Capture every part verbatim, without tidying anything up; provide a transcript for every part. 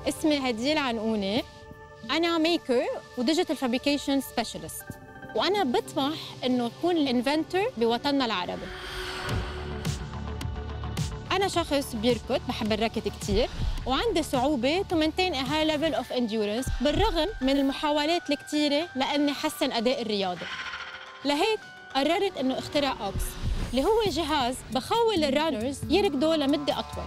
اسمي هدية العنقوني. أنا ميكر وديجيتال فابريكيشن سبيشالست، وأنا بطمح إنه أكون الانفنتور بوطننا العربي. أنا شخص بيركض، بحب الركض كتير، وعندي صعوبة to maintain a high level of endurance بالرغم من المحاولات الكتيرة لأني حسن أداء الرياضي. لهيك قررت إنه اخترع أوكس، اللي هو جهاز بخول الرانرز يركضوا لمدة أطول.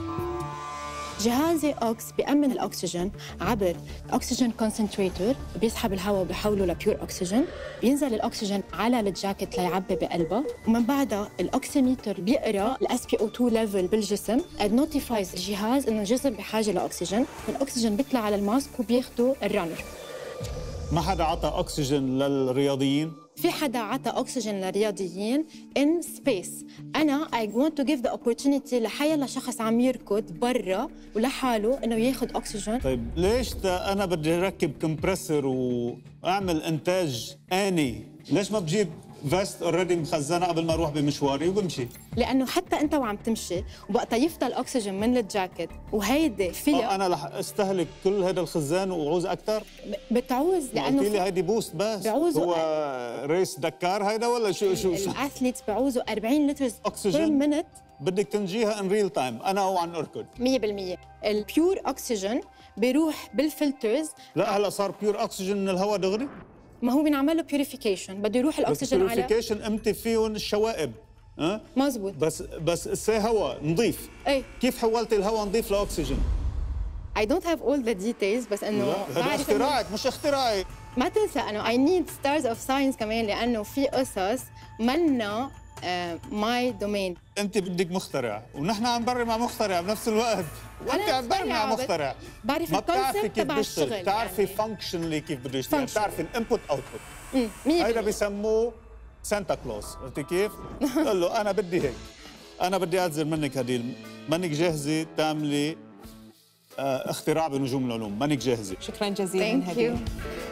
جهازي أوكس بيأمن الأكسجين عبر أكسجين كونسنتريتور، بيسحب الهواء وبيحوله لبيور أكسجين، بينزل الأكسجين على الجاكيت ليعبي بقلبه، ومن بعدها الأكسيميتر بيقرأ ال إس بي أو تو level بالجسم، and notifies الجهاز إنه الجسم بحاجة لأكسجين، والأكسجين بيطلع على الماسك وبياخده الرانر. ما حدا عطى أكسجين للرياضيين؟ في حدا عطى أكسجين للرياضيين in space. أنا I want to give the opportunity لحيلا شخص عم يركض برا ولحاله إنه ياخد أكسجين. طيب ليش أنا بدي أركب كمبرسر وأعمل إنتاج آني؟ ليش ما بجيب فيست اوريدي مخزنه قبل ما اروح بمشواري وبمشي؟ لانه حتى انت وعم تمشي وبقى يفضل اكسجين من الجاكيت، وهيدي فيها انا رح استهلك كل هذا الخزان وعوز اكثر؟ بتعوز لانه قلت لي هيدي بوست بس. بعوزوا هو ريس دكار هيدا ولا شو شو شو الاثليتس بعوزوا أربعين لتر اكسجين بير مينت. بدك تنجيها ان ريل تايم. انا هو عم اركض مية بالمية. البيور اكسجين بيروح بالفلترز. لا هلا صار بيور اكسجين من الهواء دغري؟ ما هو بينعمل له بيوريفيكيشن، بده يروح الاكسجين على بيوريفيكيشن امتى فيهم الشوائب؟ ها مزبوط. بس بس سي هواء نظيف. ايه كيف حولتي الهواء نظيف لاكسجين؟ I don't have all the details، بس انه هذا اختراعك مش اختراعي. ما تنسى انه I need stars of science كمان، لانه في قصص منا ماي uh, دومين. انت بدك مخترع ونحن عم بري مع مخترع بنفس الوقت، وانت عم بري مع مخترع. بعرف ما بتعرفي كيف تبع بيشتغل، بتعرفي يعني فانكشنلي كيف بده يشتغل، بتعرفي الانبوت اوتبوت. هيدا بيسموه سانتا كلوز، عرفتي كيف؟ قال له انا بدي هيك، انا بدي اعتذر منك هديل، منك جاهزه تعملي اه اختراع بنجوم العلوم، منك جاهزه. شكرا جزيلا هديل.